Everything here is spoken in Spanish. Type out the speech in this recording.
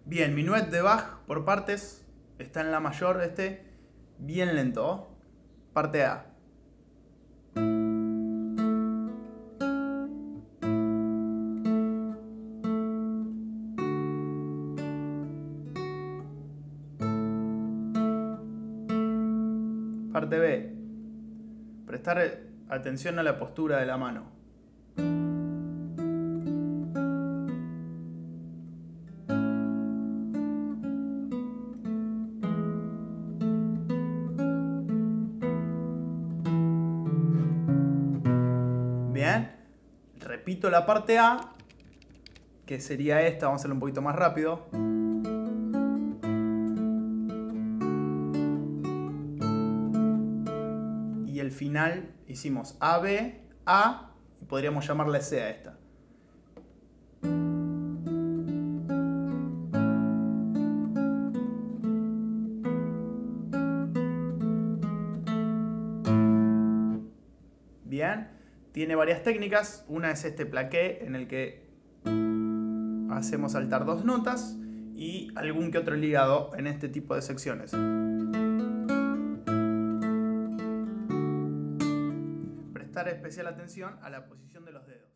Bien, minuet de Bach por partes. Está en la mayor bien lento. Parte A. Parte B. Prestar atención a la postura de la mano. Bien. Repito la parte A, que sería esta. Vamos a hacerlo un poquito más rápido. Y el final hicimos A, B, A, y podríamos llamarle C a esta. Bien, tiene varias técnicas. Una es este plaqué en el que hacemos saltar dos notas y algún que otro ligado en este tipo de secciones. Prestar especial atención a la posición de los dedos.